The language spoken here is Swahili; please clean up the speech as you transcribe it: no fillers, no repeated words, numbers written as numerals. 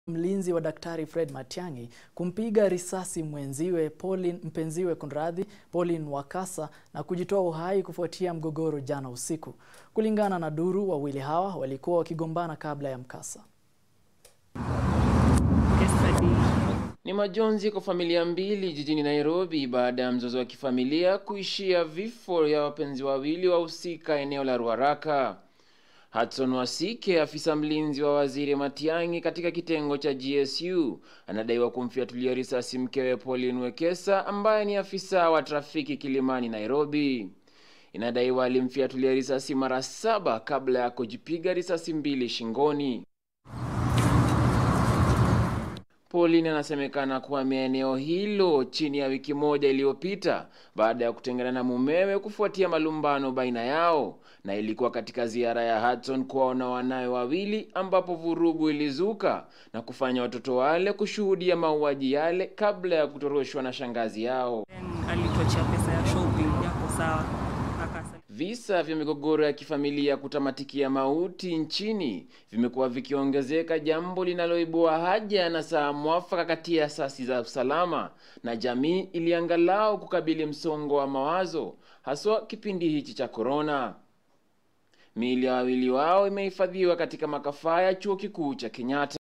Mlinzi wa Daktari Fred Matiang'i kumpiga risasi mpenziwe Pauline Wakasa na kujitoa uhai kufuatia mgogoro jana usiku. Kulingana na duru, wawili hawa walikuwa wakigombana kabla ya mkasa. Ni majonzi kwa familia mbili jijini Nairobi baada ya mzozo wa kifamilia kuishia vifo ya wapenzi wawili wahusika eneo la Ruaraka. Hudson Wasike, afisa mlinzi wa Waziri Matiang'i katika kitengo cha GSU, anadaiwa kumfiatulia risasi mkewe Pauline Wakasa ambaye ni afisa wa trafiki Kilimani, Nairobi. Inadaiwa alimfiatulia risasi mara 7 kabla ya kujipiga risasi 2 shingoni. Pauline anasemekana kuhamia eneo hilo chini ya wiki moja iliyopita baada ya kutengana na mumewe kufuatia malumbano baina yao, na ilikuwa katika ziara ya Hudson kuwaona wanawe wawili ambapo vurugu ilizuka na kufanya watoto wale kushuhudia mauaji yale kabla ya kutoroshwa na shangazi yao. Alituachia pesa ya shopping yako sawa. Visa vya migogoro ya kifamilia kutamatikia mauti nchini vimekuwa vikiongezeka, jambo linaloibua haja na saa mwafaka kati ya asasi za usalama na jamii ili angalau kukabili msongo wa mawazo, haswa kipindi hichi cha corona. Miili ya wawili wao imehifadhiwa katika makafaa ya Chuo Kikuu cha Kenyatta.